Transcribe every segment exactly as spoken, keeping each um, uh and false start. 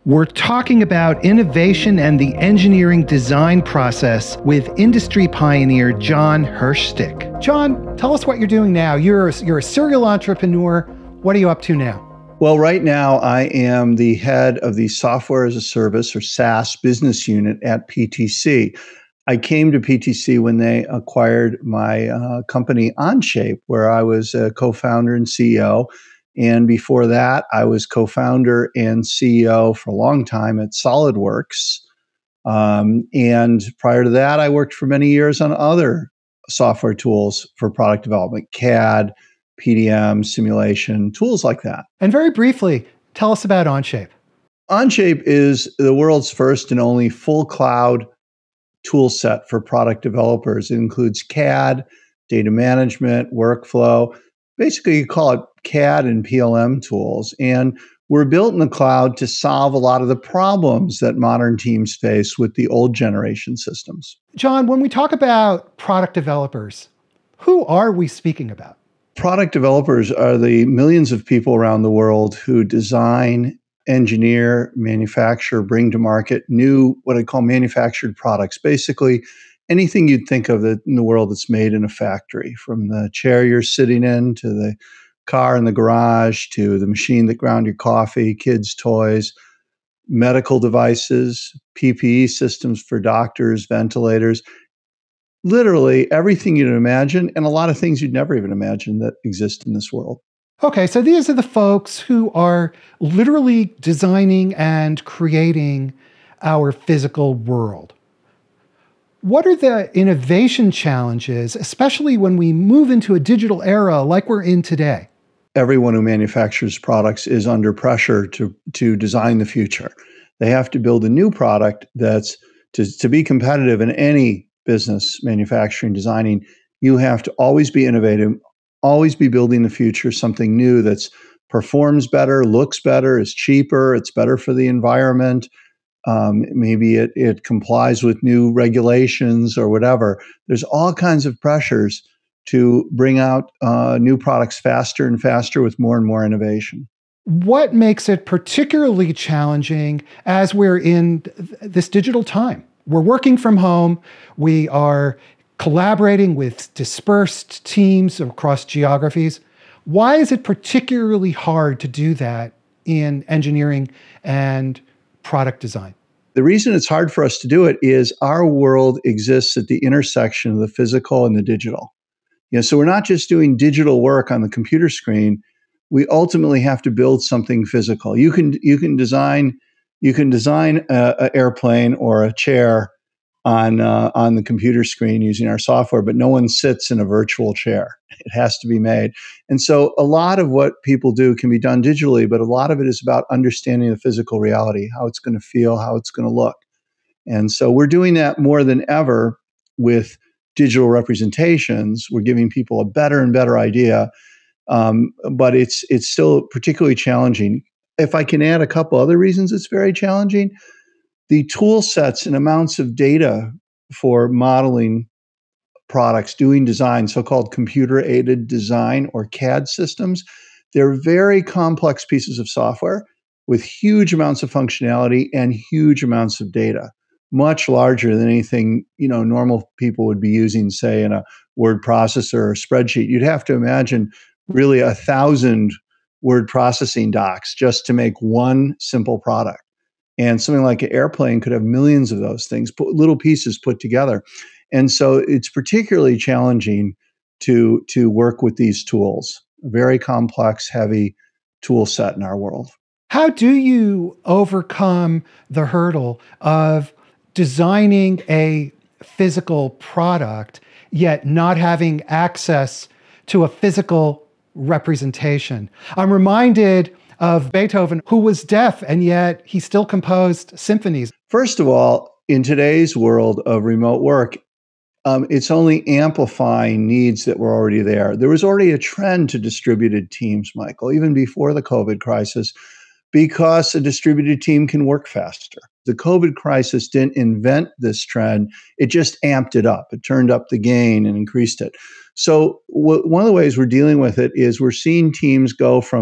We're talking about innovation and the engineering design process with industry pioneer Jon Hirschtick. Jon, tell us what you're doing now. You're a, you're a serial entrepreneur. What are you up to now? Well, right now I am the head of the Software as a Service or SaaS business unit at P T C. I came to P T C when they acquired my uh, company Onshape, where I was a co-founder and C E O. And before that, I was co-founder and C E O for a long time at SOLIDWORKS. Um, and prior to that, I worked for many years on other software tools for product development, C A D, P D M, simulation, tools like that. And very briefly, tell us about Onshape. Onshape is the world's first and only full cloud tool set for product developers. It includes C A D, data management, workflow. Basically, you call it C A D and P L M tools. And we're built in the cloud to solve a lot of the problems that modern teams face with the old generation systems. Jon, when we talk about product developers, who are we speaking about? Product developers are the millions of people around the world who design, engineer, manufacture, bring to market new, what I call manufactured products. Basically, anything you'd think of that in the world that's made in a factory, from the chair you're sitting in to the car in the garage to the machine that ground your coffee, kids' toys, medical devices, P P E systems for doctors, ventilators. Literally everything you'd imagine, and a lot of things you'd never even imagine that exist in this world. Okay, so these are the folks who are literally designing and creating our physical world. What are the innovation challenges, especially when we move into a digital era like we're in today? Everyone who manufactures products is under pressure to, to design the future. They have to build a new product that's, to, to be competitive in any business, manufacturing, designing, you have to always be innovative, always be building the future, something new that's performs better, looks better, is cheaper, it's better for the environment. Um, maybe it, it complies with new regulations or whatever. There's all kinds of pressures to bring out uh, new products faster and faster with more and more innovation. What makes it particularly challenging as we're in th- this digital time? We're working from home. We are collaborating with dispersed teams across geographies. Why is it particularly hard to do that in engineering and product design? The reason it's hard for us to do it is our world exists at the intersection of the physical and the digital. You know, so we're not just doing digital work on the computer screen. We ultimately have to build something physical. You can you can design you can design an airplane or a chair on uh, on the computer screen using our software, but no one sits in a virtual chair. It has to be made. And so a lot of what people do can be done digitally, but a lot of it is about understanding the physical reality, how it's going to feel, how it's going to look. And so we're doing that more than ever with digital representations. We're giving people a better and better idea, um, but it's it's still particularly challenging. If I can add a couple other reasons it's very challenging, the tool sets and amounts of data for modeling products, doing design, so-called computer-aided design or C A D systems, they're very complex pieces of software with huge amounts of functionality and huge amounts of data, much larger than anything, you know, normal people would be using, say, in a word processor or spreadsheet. You'd have to imagine really a thousand word processing docs just to make one simple product. And something like an airplane could have millions of those things, put, little pieces put together. And so it's particularly challenging to, to work with these tools, a very complex, heavy tool set in our world. How do you overcome the hurdle of designing a physical product, yet not having access to a physical representation? I'm reminded of Beethoven, who was deaf, and yet he still composed symphonies. First of all, in today's world of remote work, um, it's only amplifying needs that were already there. There was already a trend to distributed teams, Michael, even before the COVID crisis, because a distributed team can work faster. The COVID crisis didn't invent this trend. It just amped it up. It turned up the gain and increased it. So w- one of the ways we're dealing with it is we're seeing teams go from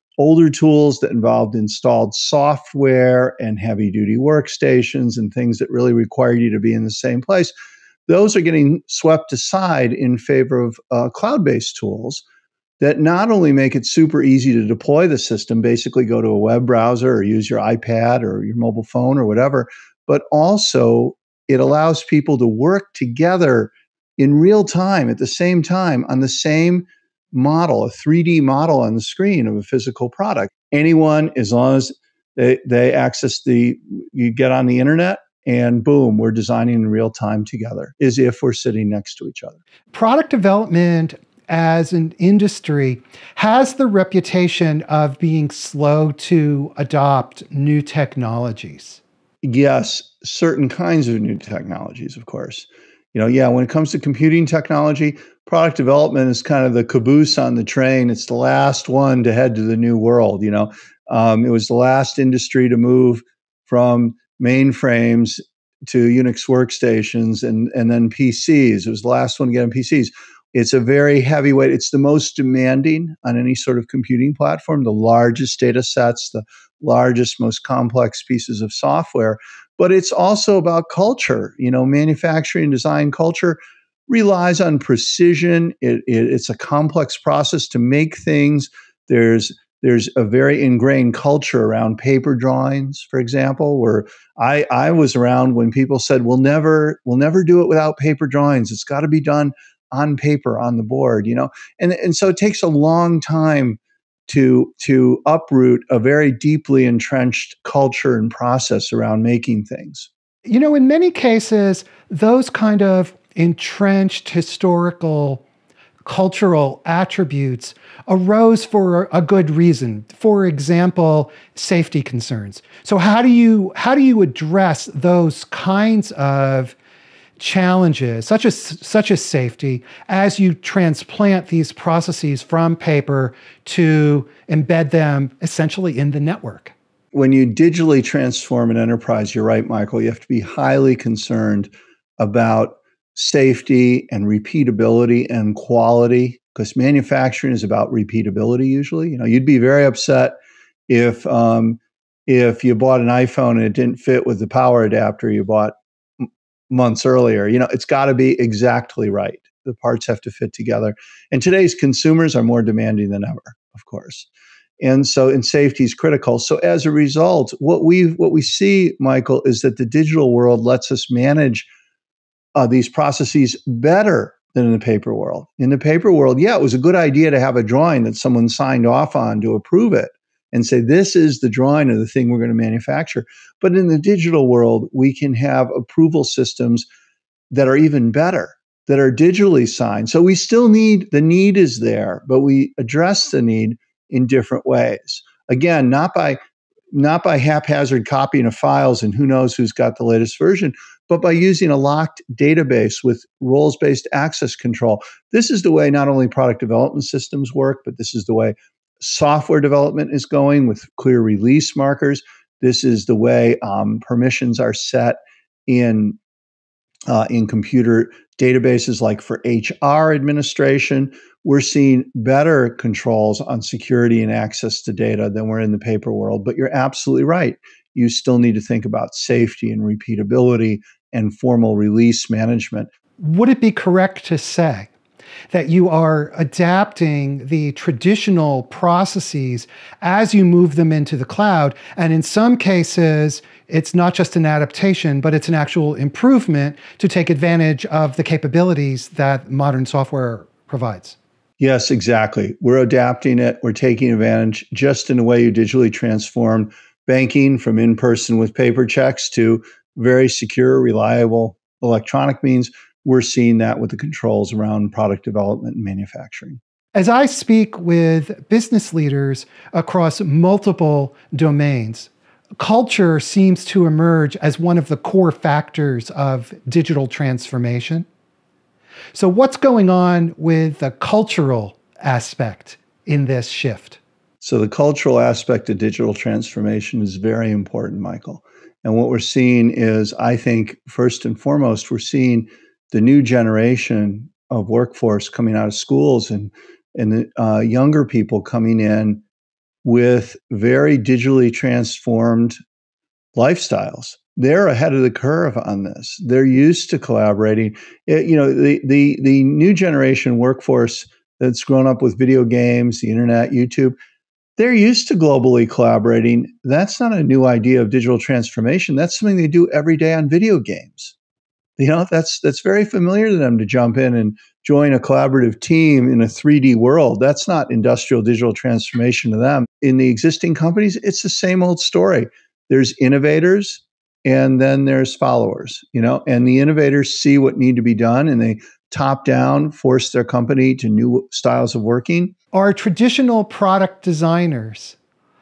older tools that involved installed software and heavy duty workstations and things that really required you to be in the same place, those are getting swept aside in favor of uh, cloud-based tools that not only make it super easy to deploy the system, basically go to a web browser or use your iPad or your mobile phone or whatever, but also it allows people to work together in real time at the same time on the same model, a three D model on the screen of a physical product. Anyone, as long as they, they access the, you get on the internet, and boom, we're designing in real time together, as if we're sitting next to each other. Product development as an industry has the reputation of being slow to adopt new technologies. Yes, certain kinds of new technologies, of course. You know, yeah, when it comes to computing technology, product development is kind of the caboose on the train. It's the last one to head to the new world. You know, um, it was the last industry to move from mainframes to Unix workstations and, and then P Cs. It was the last one to get on P Cs. It's a very heavyweight. It's the most demanding on any sort of computing platform, the largest data sets, the largest, most complex pieces of software. But it's also about culture. You know, manufacturing and design culture relies on precision. It, it, it's a complex process to make things. There's There's a very ingrained culture around paper drawings, for example, where I, I was around when people said, we'll never, we'll never do it without paper drawings. It's got to be done on paper, on the board, you know? And, and so it takes a long time to, to uproot a very deeply entrenched culture and process around making things. You know, in many cases, those kind of entrenched historical cultural attributes arose for a good reason. For example, safety concerns. So how do you how do you address those kinds of challenges, such as such as safety, as you transplant these processes from paper to embed them essentially in the network? When you digitally transform an enterprise, you're right, Michael, you have to be highly concerned about safety and repeatability and quality, because manufacturing is about repeatability usually. You know, you'd be very upset if um, if you bought an iPhone and it didn't fit with the power adapter you bought m- months earlier. You know, it's got to be exactly right. The parts have to fit together. And today's consumers are more demanding than ever, of course. And so, and safety is critical. So as a result, what we what we see, Michael, is that the digital world lets us manage Uh, these processes better than in the paper world. In the paper world, yeah, it was a good idea to have a drawing that someone signed off on to approve it and say, this is the drawing of the thing we're going to manufacture. But in the digital world, we can have approval systems that are even better, that are digitally signed. So we still need, the need is there, but we address the need in different ways. Again, not by not by haphazard copying of files and who knows who's got the latest version, but by using a locked database with roles-based access control. This is the way not only product development systems work, but this is the way software development is going with clear release markers. This is the way um, permissions are set in uh, in computer databases, like for H R administration. We're seeing better controls on security and access to data than we're in the paper world. But you're absolutely right. You still need to think about safety and repeatability and formal release management. Would it be correct to say that you are adapting the traditional processes as you move them into the cloud? And in some cases, it's not just an adaptation, but it's an actual improvement to take advantage of the capabilities that modern software provides. Yes, exactly. We're adapting it. We're taking advantage, just in the way you digitally transform banking from in-person with paper checks to very secure, reliable electronic means. We're seeing that with the controls around product development and manufacturing. As I speak with business leaders across multiple domains, culture seems to emerge as one of the core factors of digital transformation. So what's going on with the cultural aspect in this shift? So the cultural aspect of digital transformation is very important, Michael. And what we're seeing is, I think, first and foremost, we're seeing the new generation of workforce coming out of schools and, and the uh, younger people coming in with very digitally transformed lifestyles. They're ahead of the curve on this. They're used to collaborating. It, you know, the, the, the new generation workforce that's grown up with video games, the internet, YouTube, they're used to globally collaborating. That's not a new idea of digital transformation. That's something they do every day on video games. You know, that's that's very familiar to them to jump in and join a collaborative team in a three D world. That's not industrial digital transformation to them. In the existing companies, it's the same old story. There's innovators and then there's followers, you know, and the innovators see what need to be done and they top down force their company to new styles of working. Are traditional product designers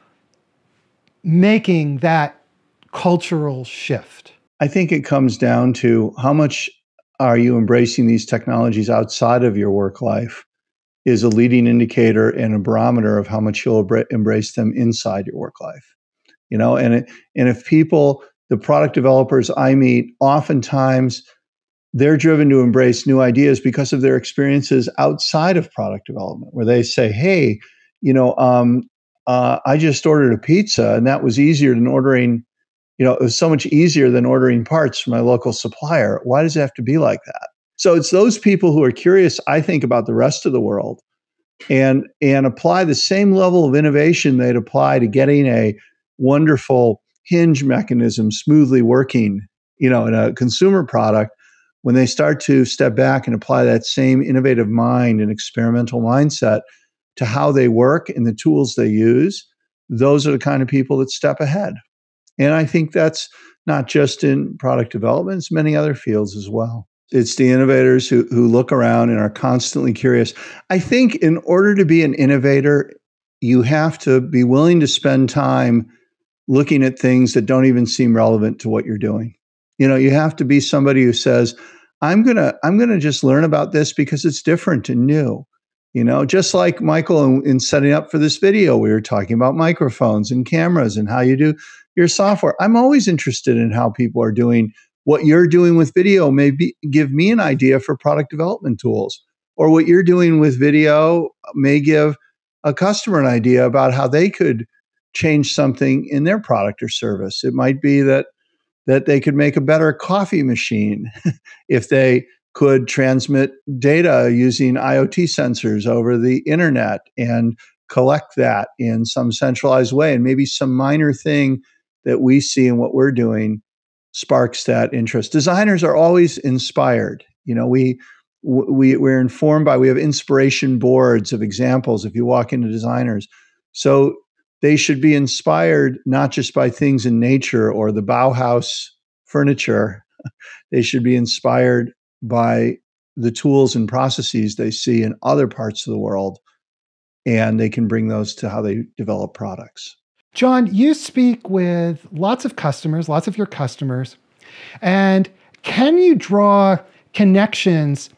making that cultural shift? I think it comes down to how much are you embracing these technologies outside of your work life is a leading indicator and a barometer of how much you'll embrace them inside your work life. You know, and it, and if people, the product developers I meet, oftentimes they're driven to embrace new ideas because of their experiences outside of product development, where they say, "Hey, you know, um, uh, I just ordered a pizza, and that was easier than ordering." You know, it was so much easier than ordering parts from my local supplier. Why does it have to be like that? So it's those people who are curious, I think, about the rest of the world and, and apply the same level of innovation they'd apply to getting a wonderful hinge mechanism smoothly working, you know, in a consumer product. When they start to step back and apply that same innovative mind and experimental mindset to how they work and the tools they use, those are the kind of people that step ahead. And I think that's not just in product development, it's many other fields as well. It's the innovators who, who look around and are constantly curious. I think in order to be an innovator, you have to be willing to spend time looking at things that don't even seem relevant to what you're doing. You know, you have to be somebody who says, I'm gonna, I'm gonna just learn about this because it's different and new. You know, just like Michael in, in setting up for this video, we were talking about microphones and cameras and how you do your software. I'm always interested in how people are doing what you're doing with video. Maybe give me an idea for product development tools, or what you're doing with video may give a customer an idea about how they could change something in their product or service. It might be that that they could make a better coffee machine if they could transmit data using IoT sensors over the internet and collect that in some centralized way. And maybe some minor thing that we see in what we're doing sparks that interest. Designers are always inspired. You know, we, we, we're informed by, we have inspiration boards of examples if you walk into designers. So they should be inspired not just by things in nature or the Bauhaus furniture. They should be inspired by the tools and processes they see in other parts of the world, and they can bring those to how they develop products. Jon, you speak with lots of customers, lots of your customers, and can you draw connections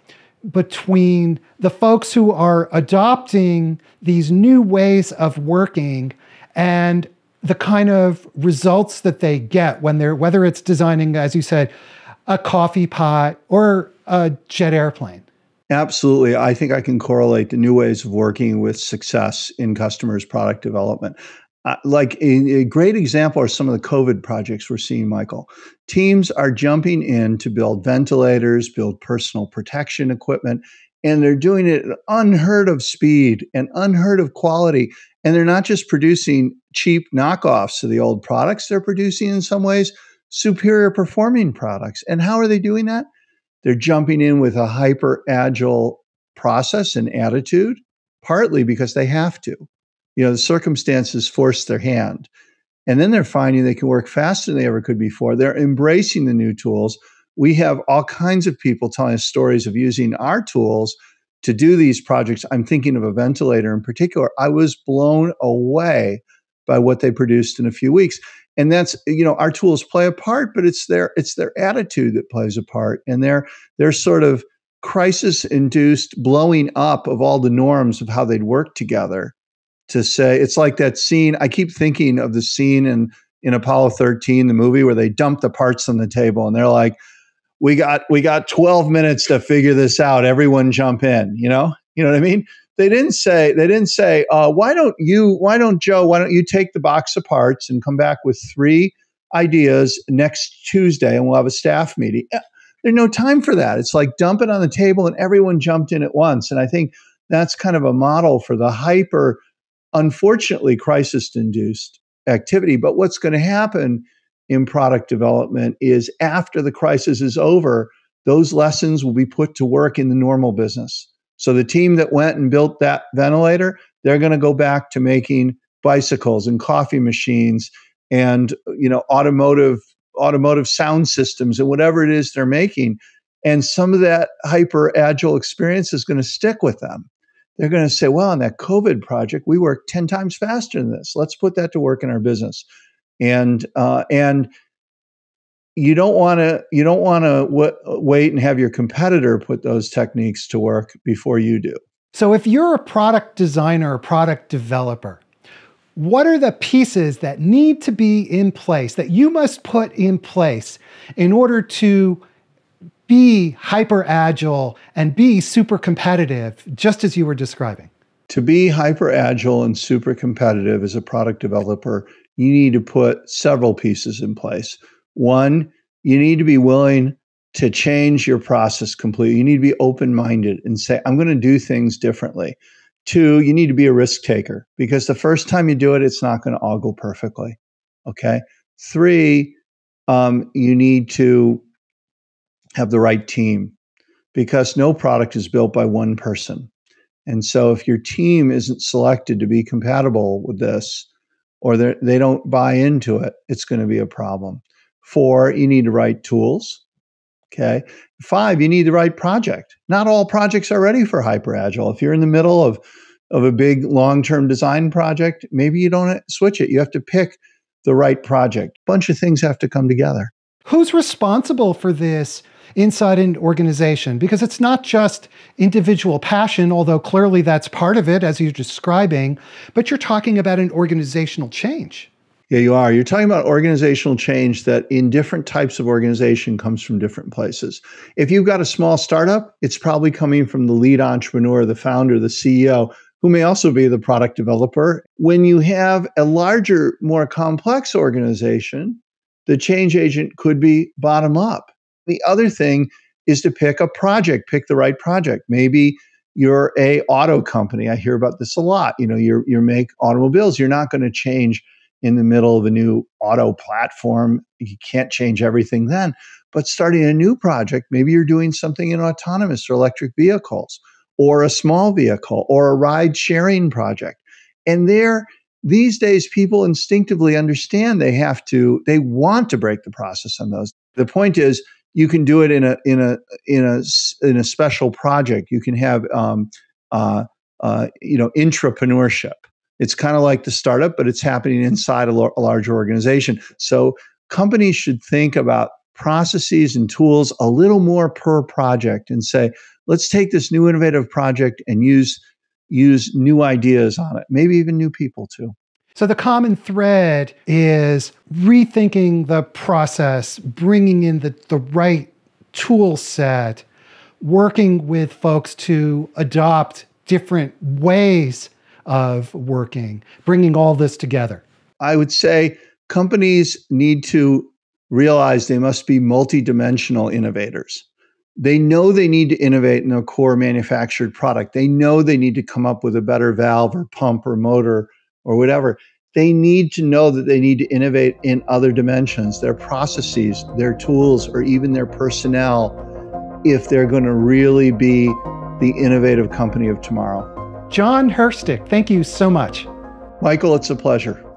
between the folks who are adopting these new ways of working and the kind of results that they get when they're, whether it's designing, as you said, a coffee pot or a jet airplane? Absolutely. I think I can correlate the new ways of working with success in customers' product development. Uh, like a, a great example are some of the COVID projects we're seeing, Michael. Teams are jumping in to build ventilators, build personal protection equipment, and they're doing it at unheard of speed and unheard of quality. And they're not just producing cheap knockoffs of the old products, they're producing in some ways superior performing products. And how are they doing that? They're jumping in with a hyper agile process and attitude, partly because they have to. You know, the circumstances force their hand. And then they're finding they can work faster than they ever could before. They're embracing the new tools. We have all kinds of people telling us stories of using our tools to do these projects. I'm thinking of a ventilator in particular. I was blown away by what they produced in a few weeks. And that's, you know, our tools play a part, but it's their it's their attitude that plays a part, and their their sort of crisis-induced blowing up of all the norms of how they'd work together. To say, it's like that scene. I keep thinking of the scene in in Apollo thirteen, the movie, where they dump the parts on the table, and they're like, "We got we got twelve minutes to figure this out. Everyone jump in." You know, you know what I mean? they didn't say, they didn't say, uh, why don't you, why don't Joe, why don't you take the box of parts and come back with three ideas next Tuesday and we'll have a staff meeting. There's no time for that. It's like dump it on the table and everyone jumped in at once. And I think that's kind of a model for the hyper, unfortunately, crisis-induced activity. But what's going to happen in product development is after the crisis is over, those lessons will be put to work in the normal business. So the team that went and built that ventilator, they're going to go back to making bicycles and coffee machines and, you know, automotive automotive sound systems and whatever it is they're making. And some of that hyper agile experience is going to stick with them. They're going to say, well, on that COVID project, we worked ten times faster than this. Let's put that to work in our business. And uh, and you don't want to you don't want to w- wait and have your competitor put those techniques to work before you do. So if you're a product designer or product developer, what are the pieces that need to be in place, that you must put in place in order to be hyper agile and be super competitive, just as you were describing? To be hyper agile and super competitive as a product developer, you need to put several pieces in place. One, you need to be willing to change your process completely. You need to be open-minded and say, I'm going to do things differently. Two, you need to be a risk taker because the first time you do it, it's not going to all go perfectly. Okay. Three, um, you need to have the right team because no product is built by one person. And so if your team isn't selected to be compatible with this, or they don't buy into it, it's going to be a problem. Four, you need the right tools. Okay. Five, you need the right project. Not all projects are ready for hyper agile. If you're in the middle of, of a big long-term design project, maybe you don't switch it. You have to pick the right project. A bunch of things have to come together. Who's responsible for this inside an organization? Because it's not just individual passion, although clearly that's part of it, as you're describing, but you're talking about an organizational change. Yeah, you are. You're talking about organizational change that in different types of organization comes from different places. If you've got a small startup, it's probably coming from the lead entrepreneur, the founder, the C E O, who may also be the product developer. When you have a larger, more complex organization, the change agent could be bottom up. The other thing is to pick a project, pick the right project. Maybe you're a auto company. I hear about this a lot. You know, you're you make automobiles. You're not going to change in the middle of a new auto platform. You can't change everything then. But starting a new project, maybe you're doing something in autonomous or electric vehicles, or a small vehicle, or a ride sharing project. And there, these days, people instinctively understand they have to, they want to break the process on those. The point is, you can do it in a in a in a in a special project. You can have um, uh, uh, you know intrapreneurship. It's kind of like the startup, but it's happening inside a, lo- a larger organization. So companies should think about processes and tools a little more per project and say, let's take this new innovative project and use use new ideas on it, maybe even new people too. So the common thread is rethinking the process, bringing in the, the right tool set, working with folks to adopt different ways of working, bringing all this together. I would say companies need to realize they must be multidimensional innovators. They know they need to innovate in their core manufactured product. They know they need to come up with a better valve or pump or motor or whatever. They need to know that they need to innovate in other dimensions, their processes, their tools, or even their personnel, if they're going to really be the innovative company of tomorrow. Jon Hirschtick, thank you so much. Michael, it's a pleasure.